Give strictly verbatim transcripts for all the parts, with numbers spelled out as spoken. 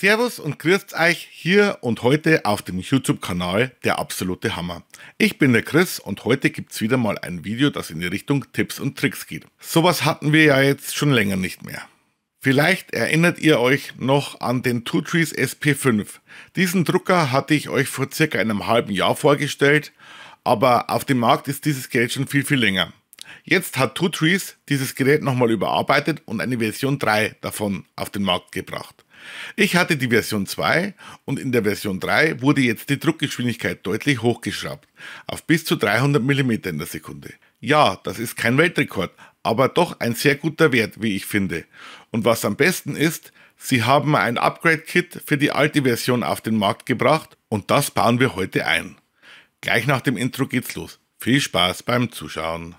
Servus und grüßt euch hier und heute auf dem YouTube-Kanal Der absolute Hammer. Ich bin der Chris und heute gibt's wieder mal ein Video, das in die Richtung Tipps und Tricks geht. Sowas hatten wir ja jetzt schon länger nicht mehr. Vielleicht erinnert ihr euch noch an den Two Trees S P fünf. Diesen Drucker hatte ich euch vor circa einem halben Jahr vorgestellt, aber auf dem Markt ist dieses Gerät schon viel, viel länger. Jetzt hat Two Trees dieses Gerät nochmal überarbeitet und eine Version drei davon auf den Markt gebracht. Ich hatte die Version zwei und in der Version drei wurde jetzt die Druckgeschwindigkeit deutlich hochgeschraubt, auf bis zu dreihundert Millimeter in der Sekunde. Ja, das ist kein Weltrekord, aber doch ein sehr guter Wert, wie ich finde. Und was am besten ist, sie haben ein Upgrade-Kit für die alte Version auf den Markt gebracht und das bauen wir heute ein. Gleich nach dem Intro geht's los. Viel Spaß beim Zuschauen.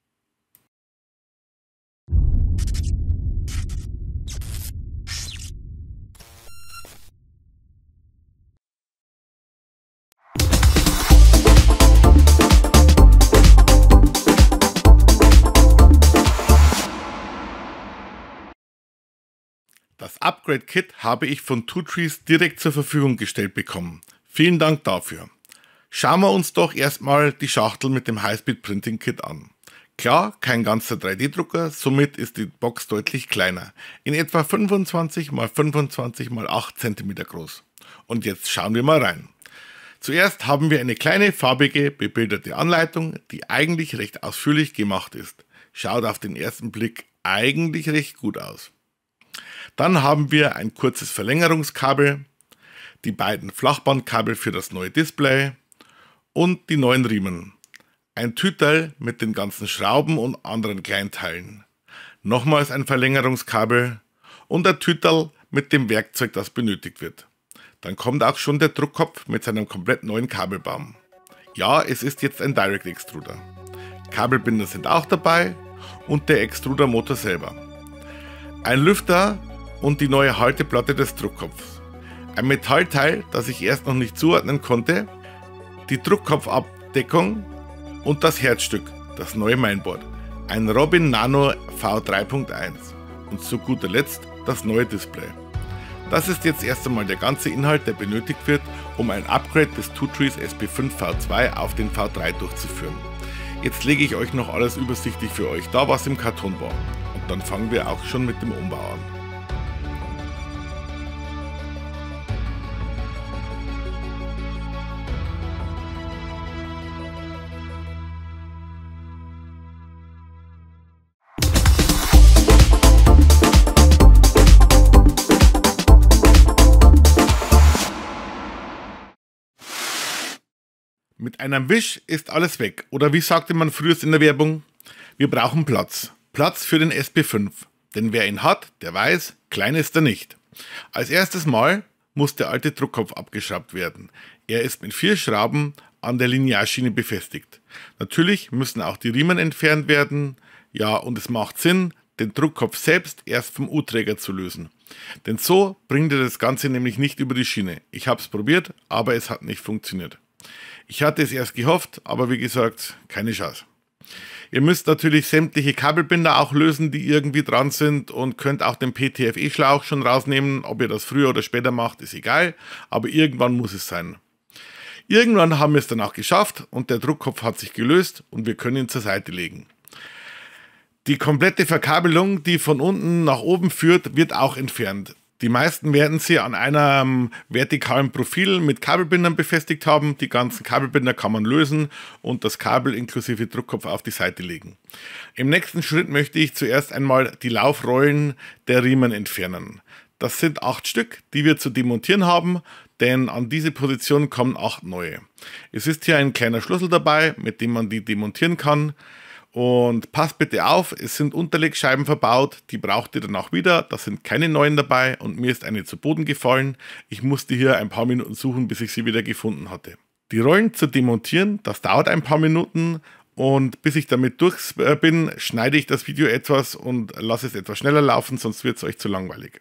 Das Upgrade-Kit habe ich von Two Trees direkt zur Verfügung gestellt bekommen. Vielen Dank dafür. Schauen wir uns doch erstmal die Schachtel mit dem Highspeed Printing Kit an. Klar, kein ganzer drei D Drucker, somit ist die Box deutlich kleiner. In etwa fünfundzwanzig mal fünfundzwanzig mal acht Zentimeter groß. Und jetzt schauen wir mal rein. Zuerst haben wir eine kleine farbige, bebilderte Anleitung, die eigentlich recht ausführlich gemacht ist. Schaut auf den ersten Blick eigentlich recht gut aus. Dann haben wir ein kurzes Verlängerungskabel, die beiden Flachbandkabel für das neue Display und die neuen Riemen. Ein Tüterl mit den ganzen Schrauben und anderen Kleinteilen. Nochmals ein Verlängerungskabel und ein Tüterl mit dem Werkzeug, das benötigt wird. Dann kommt auch schon der Druckkopf mit seinem komplett neuen Kabelbaum. Ja, es ist jetzt ein Direct Extruder. Kabelbinder sind auch dabei und der Extrudermotor selber. Ein Lüfter und die neue Halteplatte des Druckkopfs. Ein Metallteil, das ich erst noch nicht zuordnen konnte, die Druckkopfabdeckung und das Herzstück, das neue Mainboard. Ein Robin Nano V drei Punkt eins und zu guter Letzt das neue Display. Das ist jetzt erst einmal der ganze Inhalt, der benötigt wird, um ein Upgrade des Two Trees S P fünf V zwei auf den V drei durchzuführen. Jetzt lege ich euch noch alles übersichtlich für euch da, was im Karton war. Und dann fangen wir auch schon mit dem Umbau an. Mit einem Wisch ist alles weg, oder wie sagte man früher in der Werbung? Wir brauchen Platz. Platz für den S P fünf, denn wer ihn hat, der weiß, klein ist er nicht. Als erstes Mal muss der alte Druckkopf abgeschraubt werden. Er ist mit vier Schrauben an der Linearschiene befestigt. Natürlich müssen auch die Riemen entfernt werden, ja, und es macht Sinn, den Druckkopf selbst erst vom U-Träger zu lösen. Denn so bringt er das Ganze nämlich nicht über die Schiene. Ich habe es probiert, aber es hat nicht funktioniert. Ich hatte es erst gehofft, aber wie gesagt, keine Chance. Ihr müsst natürlich sämtliche Kabelbinder auch lösen, die irgendwie dran sind und könnt auch den P T F E-Schlauch schon rausnehmen. Ob ihr das früher oder später macht, ist egal, aber irgendwann muss es sein. Irgendwann haben wir es dann auch geschafft und der Druckkopf hat sich gelöst und wir können ihn zur Seite legen. Die komplette Verkabelung, die von unten nach oben führt, wird auch entfernt. Die meisten werden sie an einem vertikalen Profil mit Kabelbindern befestigt haben. Die ganzen Kabelbinder kann man lösen und das Kabel inklusive Druckkopf auf die Seite legen. Im nächsten Schritt möchte ich zuerst einmal die Laufrollen der Riemen entfernen. Das sind acht Stück, die wir zu demontieren haben, denn an diese Position kommen acht neue. Es ist hier ein kleiner Schlüssel dabei, mit dem man die demontieren kann. Und passt bitte auf, es sind Unterlegscheiben verbaut, die braucht ihr danach wieder, da sind keine neuen dabei und mir ist eine zu Boden gefallen. Ich musste hier ein paar Minuten suchen, bis ich sie wieder gefunden hatte. Die Rollen zu demontieren, das dauert ein paar Minuten und bis ich damit durch bin, schneide ich das Video etwas und lasse es etwas schneller laufen, sonst wird es euch zu langweilig.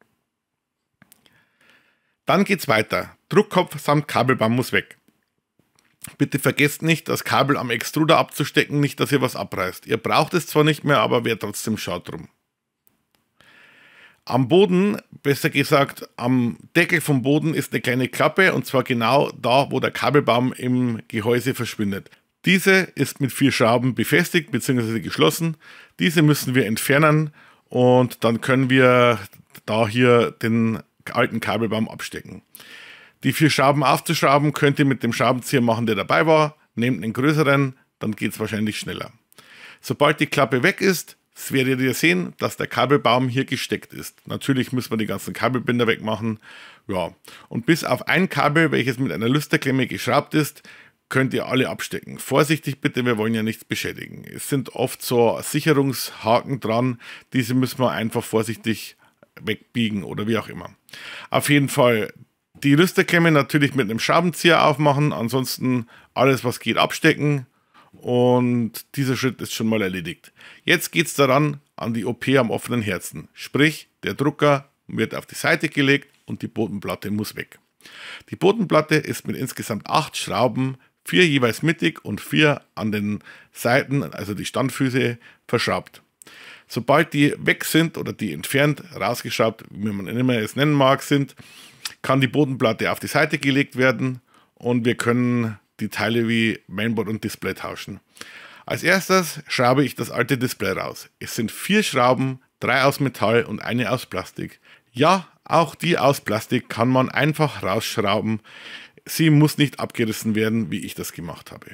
Dann geht's weiter. Druckkopf samt Kabelbaum muss weg. Bitte vergesst nicht, das Kabel am Extruder abzustecken, nicht, dass ihr was abreißt. Ihr braucht es zwar nicht mehr, aber wäre trotzdem schade drum. Am Boden, besser gesagt am Deckel vom Boden, ist eine kleine Klappe, und zwar genau da, wo der Kabelbaum im Gehäuse verschwindet. Diese ist mit vier Schrauben befestigt bzw. geschlossen. Diese müssen wir entfernen, und dann können wir da hier den alten Kabelbaum abstecken. Die vier Schrauben aufzuschrauben könnt ihr mit dem Schraubenzieher machen, der dabei war. Nehmt einen größeren, dann geht es wahrscheinlich schneller. Sobald die Klappe weg ist, werdet ihr sehen, dass der Kabelbaum hier gesteckt ist. Natürlich müssen wir die ganzen Kabelbinder wegmachen. Ja. Und bis auf ein Kabel, welches mit einer Lüsterklemme geschraubt ist, könnt ihr alle abstecken. Vorsichtig bitte, wir wollen ja nichts beschädigen. Es sind oft so Sicherungshaken dran, diese müssen wir einfach vorsichtig wegbiegen oder wie auch immer. Auf jeden Fall die Lüsterklemme natürlich mit einem Schraubenzieher aufmachen, ansonsten alles was geht abstecken, und dieser Schritt ist schon mal erledigt. Jetzt geht es daran an die O P am offenen Herzen, sprich der Drucker wird auf die Seite gelegt und die Bodenplatte muss weg. Die Bodenplatte ist mit insgesamt acht Schrauben, vier jeweils mittig und vier an den Seiten, also die Standfüße, verschraubt. Sobald die weg sind oder die entfernt, rausgeschraubt, wie man immer es nennen mag, sind, kann die Bodenplatte auf die Seite gelegt werden und wir können die Teile wie Mainboard und Display tauschen. Als erstes schraube ich das alte Display raus. Es sind vier Schrauben, drei aus Metall und eine aus Plastik. Ja, auch die aus Plastik kann man einfach rausschrauben. Sie muss nicht abgerissen werden, wie ich das gemacht habe.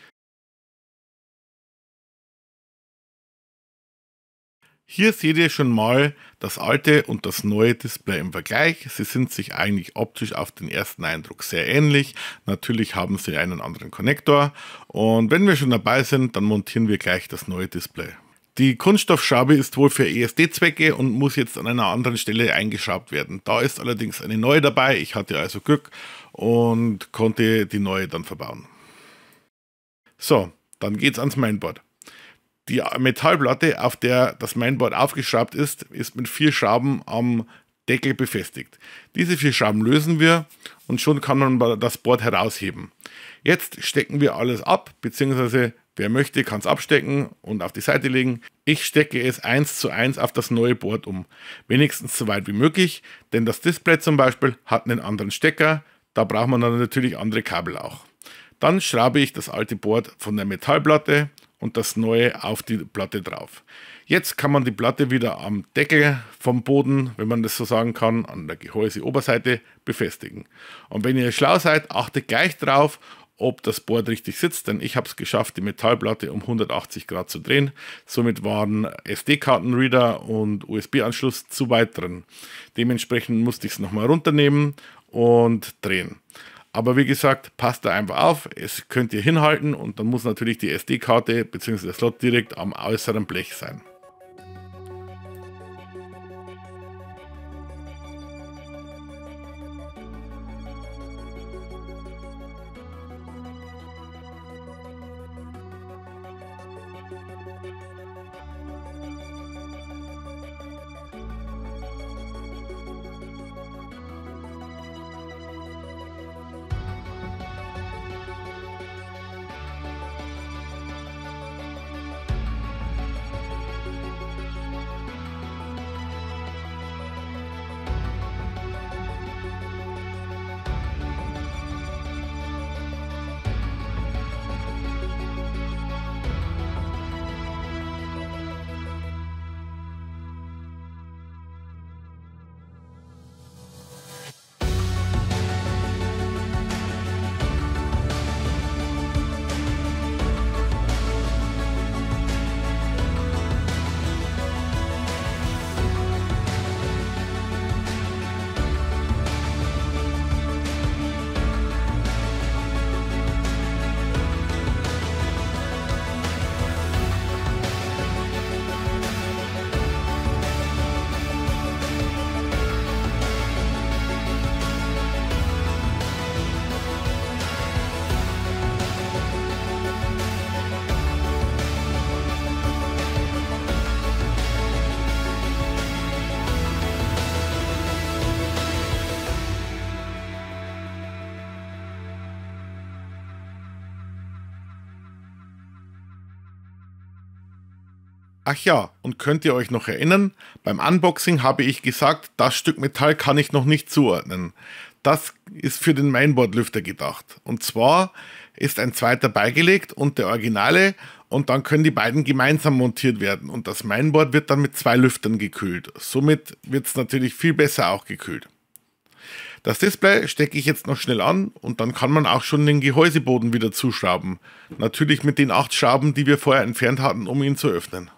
Hier seht ihr schon mal das alte und das neue Display im Vergleich. Sie sind sich eigentlich optisch auf den ersten Eindruck sehr ähnlich. Natürlich haben sie einen anderen Konnektor. Und wenn wir schon dabei sind, dann montieren wir gleich das neue Display. Die Kunststoffschraube ist wohl für E S D-Zwecke und muss jetzt an einer anderen Stelle eingeschraubt werden. Da ist allerdings eine neue dabei. Ich hatte also Glück und konnte die neue dann verbauen. So, dann geht's ans Mainboard. Die Metallplatte, auf der das Mainboard aufgeschraubt ist, ist mit vier Schrauben am Deckel befestigt. Diese vier Schrauben lösen wir und schon kann man das Board herausheben. Jetzt stecken wir alles ab, beziehungsweise wer möchte, kann es abstecken und auf die Seite legen. Ich stecke es eins zu eins auf das neue Board um. Wenigstens so weit wie möglich, denn das Display zum Beispiel hat einen anderen Stecker, da braucht man dann natürlich andere Kabel auch. Dann schraube ich das alte Board von der Metallplatte und das neue auf die Platte drauf. Jetzt kann man die Platte wieder am Deckel vom Boden, wenn man das so sagen kann, an der Gehäuseoberseite befestigen. Und wenn ihr schlau seid, achtet gleich drauf, ob das Board richtig sitzt, denn ich habe es geschafft, die Metallplatte um hundertachtzig Grad zu drehen. Somit waren S D-Kartenreader und U S B-Anschluss zu weit drin. Dementsprechend musste ich es nochmal runternehmen und drehen. Aber wie gesagt, passt da einfach auf, es könnt ihr hinhalten und dann muss natürlich die S D-Karte bzw. der Slot direkt am äußeren Blech sein. Ach ja, und könnt ihr euch noch erinnern, beim Unboxing habe ich gesagt, das Stück Metall kann ich noch nicht zuordnen. Das ist für den Mainboard-Lüfter gedacht. Und zwar ist ein zweiter beigelegt und der Originale und dann können die beiden gemeinsam montiert werden und das Mainboard wird dann mit zwei Lüftern gekühlt. Somit wird es natürlich viel besser auch gekühlt. Das Display stecke ich jetzt noch schnell an und dann kann man auch schon den Gehäuseboden wieder zuschrauben. Natürlich mit den acht Schrauben, die wir vorher entfernt hatten, um ihn zu öffnen.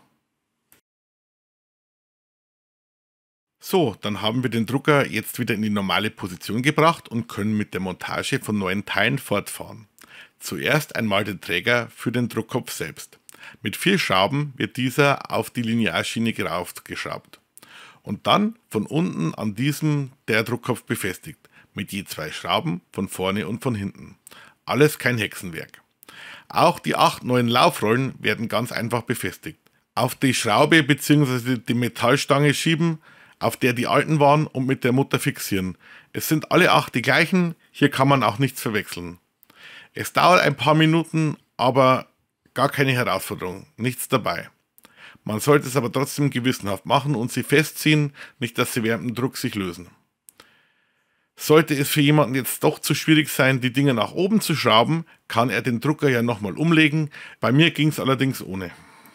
So, dann haben wir den Drucker jetzt wieder in die normale Position gebracht und können mit der Montage von neuen Teilen fortfahren. Zuerst einmal den Träger für den Druckkopf selbst. Mit vier Schrauben wird dieser auf die Linearschiene geschraubt. Und dann von unten an diesem der Druckkopf befestigt, mit je zwei Schrauben von vorne und von hinten. Alles kein Hexenwerk. Auch die acht neuen Laufrollen werden ganz einfach befestigt. Auf die Schraube bzw. die Metallstange schieben, auf der die alten waren und mit der Mutter fixieren. Es sind alle acht die gleichen, hier kann man auch nichts verwechseln. Es dauert ein paar Minuten, aber gar keine Herausforderung, nichts dabei. Man sollte es aber trotzdem gewissenhaft machen und sie festziehen, nicht dass sie während dem Druck sich lösen. Sollte es für jemanden jetzt doch zu schwierig sein, die Dinger nach oben zu schrauben, kann er den Drucker ja nochmal umlegen, bei mir ging es allerdings ohne.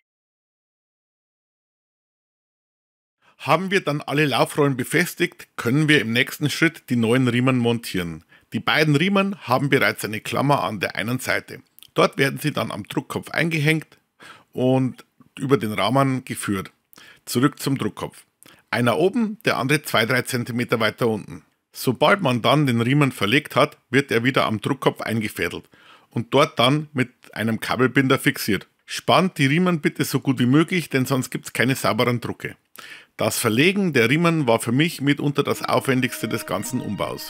Haben wir dann alle Laufrollen befestigt, können wir im nächsten Schritt die neuen Riemen montieren. Die beiden Riemen haben bereits eine Klammer an der einen Seite. Dort werden sie dann am Druckkopf eingehängt und über den Rahmen geführt. Zurück zum Druckkopf. Einer oben, der andere zwei bis drei Zentimeter weiter unten. Sobald man dann den Riemen verlegt hat, wird er wieder am Druckkopf eingefädelt und dort dann mit einem Kabelbinder fixiert. Spannt die Riemen bitte so gut wie möglich, denn sonst gibt es keine sauberen Drucke. Das Verlegen der Riemen war für mich mitunter das aufwendigste des ganzen Umbaus.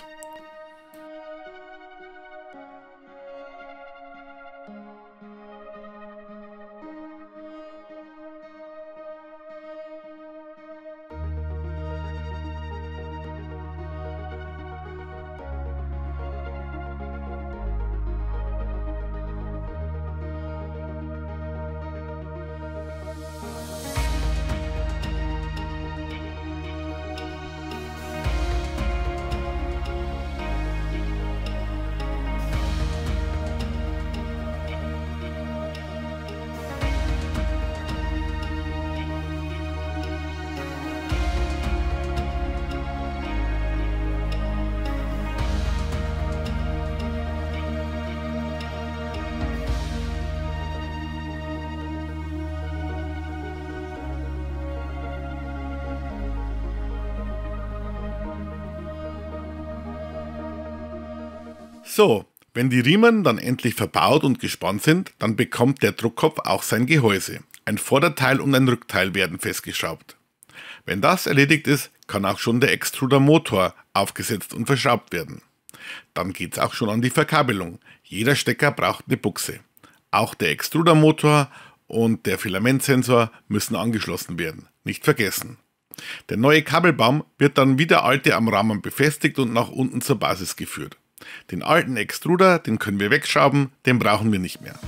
So, wenn die Riemen dann endlich verbaut und gespannt sind, dann bekommt der Druckkopf auch sein Gehäuse. Ein Vorderteil und ein Rückteil werden festgeschraubt. Wenn das erledigt ist, kann auch schon der Extrudermotor aufgesetzt und verschraubt werden. Dann geht es auch schon an die Verkabelung. Jeder Stecker braucht eine Buchse. Auch der Extrudermotor und der Filamentsensor müssen angeschlossen werden. Nicht vergessen. Der neue Kabelbaum wird dann wie der alte am Rahmen befestigt und nach unten zur Basis geführt. Den alten Extruder, den können wir wegschrauben, den brauchen wir nicht mehr.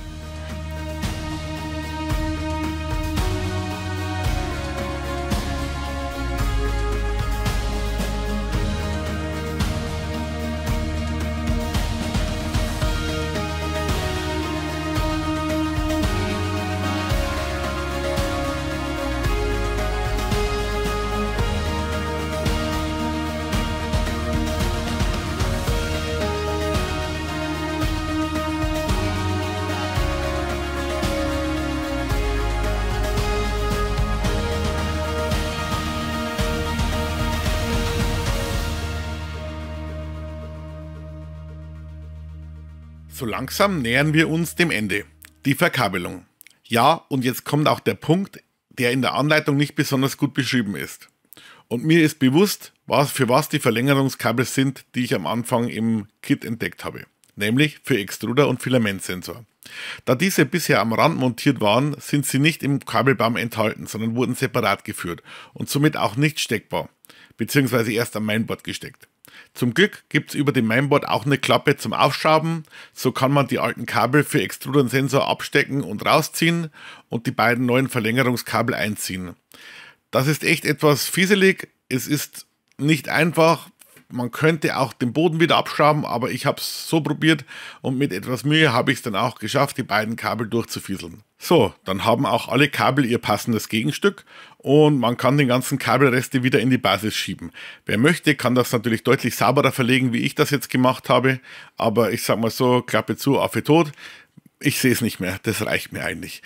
So langsam nähern wir uns dem Ende. Die Verkabelung. Ja, und jetzt kommt auch der Punkt, der in der Anleitung nicht besonders gut beschrieben ist. Und mir ist bewusst, was, für was die Verlängerungskabel sind, die ich am Anfang im Kit entdeckt habe. Nämlich für Extruder und Filamentsensor. Da diese bisher am Rand montiert waren, sind sie nicht im Kabelbaum enthalten, sondern wurden separat geführt und somit auch nicht steckbar, beziehungsweise erst am Mainboard gesteckt. Zum Glück gibt es über dem Mainboard auch eine Klappe zum Aufschrauben, so kann man die alten Kabel für Extruder und Sensor abstecken und rausziehen und die beiden neuen Verlängerungskabel einziehen. Das ist echt etwas fieselig, es ist nicht einfach, man könnte auch den Boden wieder abschrauben, aber ich habe es so probiert und mit etwas Mühe habe ich es dann auch geschafft, die beiden Kabel durchzufieseln. So, dann haben auch alle Kabel ihr passendes Gegenstück und man kann den ganzen Kabelreste wieder in die Basis schieben. Wer möchte, kann das natürlich deutlich sauberer verlegen, wie ich das jetzt gemacht habe, aber ich sag mal so, Klappe zu, Affe tot, ich sehe es nicht mehr, das reicht mir eigentlich.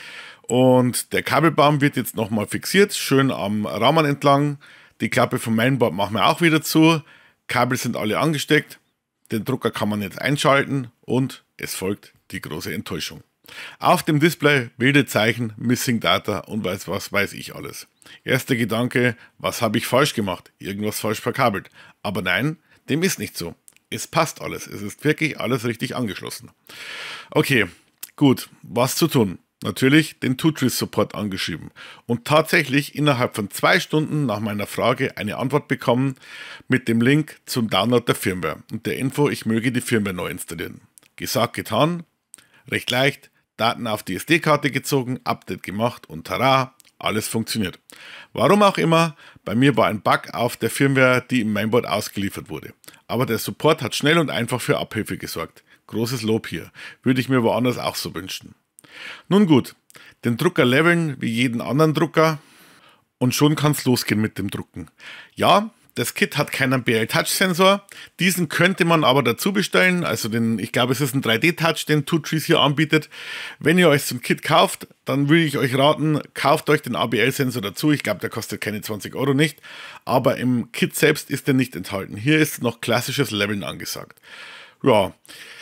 Und der Kabelbaum wird jetzt nochmal fixiert, schön am Rahmen entlang, die Klappe vom Mainboard machen wir auch wieder zu, Kabel sind alle angesteckt, den Drucker kann man jetzt einschalten und es folgt die große Enttäuschung. Auf dem Display wilde Zeichen, Missing Data und weiß was weiß ich alles. Erster Gedanke, was habe ich falsch gemacht? Irgendwas falsch verkabelt. Aber nein, dem ist nicht so. Es passt alles. Es ist wirklich alles richtig angeschlossen. Okay, gut, was zu tun? Natürlich den Tutris Support angeschrieben und tatsächlich innerhalb von zwei Stunden nach meiner Frage eine Antwort bekommen mit dem Link zum Download der Firmware und der Info, ich möge die Firmware neu installieren. Gesagt, getan, recht leicht, Daten auf die S D-Karte gezogen, Update gemacht und tada, alles funktioniert. Warum auch immer, bei mir war ein Bug auf der Firmware, die im Mainboard ausgeliefert wurde. Aber der Support hat schnell und einfach für Abhilfe gesorgt. Großes Lob hier, würde ich mir woanders auch so wünschen. Nun gut, den Drucker leveln wie jeden anderen Drucker und schon kann es losgehen mit dem Drucken. Ja, das Kit hat keinen B L-Touch-Sensor, diesen könnte man aber dazu bestellen, also den, ich glaube es ist ein drei D-Touch, den Tutris hier anbietet. Wenn ihr euch so ein Kit kauft, dann würde ich euch raten, kauft euch den A B L-Sensor dazu, ich glaube der kostet keine zwanzig Euro nicht, aber im Kit selbst ist der nicht enthalten. Hier ist noch klassisches Leveln angesagt. Ja,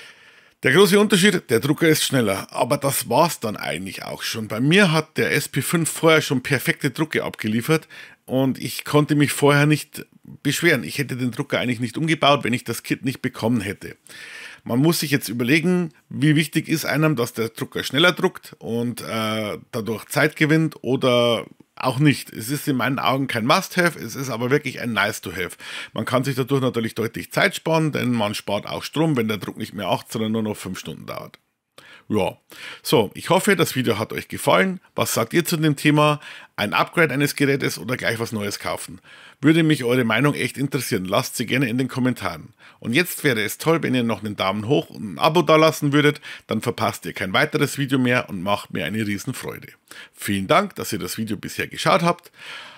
der große Unterschied, der Drucker ist schneller, aber das war's dann eigentlich auch schon. Bei mir hat der S P fünf vorher schon perfekte Drucke abgeliefert und ich konnte mich vorher nicht beschweren. Ich hätte den Drucker eigentlich nicht umgebaut, wenn ich das Kit nicht bekommen hätte. Man muss sich jetzt überlegen, wie wichtig ist einem, dass der Drucker schneller druckt und äh, dadurch Zeit gewinnt oder auch nicht. Es ist in meinen Augen kein Must-Have, es ist aber wirklich ein Nice-to-Have. Man kann sich dadurch natürlich deutlich Zeit sparen, denn man spart auch Strom, wenn der Druck nicht mehr acht, sondern nur noch fünf Stunden dauert. Ja, so, ich hoffe, das Video hat euch gefallen. Was sagt ihr zu dem Thema? Ein Upgrade eines Gerätes oder gleich was Neues kaufen? Würde mich eure Meinung echt interessieren. Lasst sie gerne in den Kommentaren. Und jetzt wäre es toll, wenn ihr noch einen Daumen hoch und ein Abo dalassen würdet, dann verpasst ihr kein weiteres Video mehr und macht mir eine Riesenfreude. Vielen Dank, dass ihr das Video bisher geschaut habt.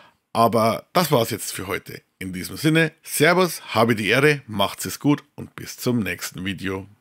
Aber das war's jetzt für heute. In diesem Sinne, Servus, habe die Ehre, macht's es gut und bis zum nächsten Video.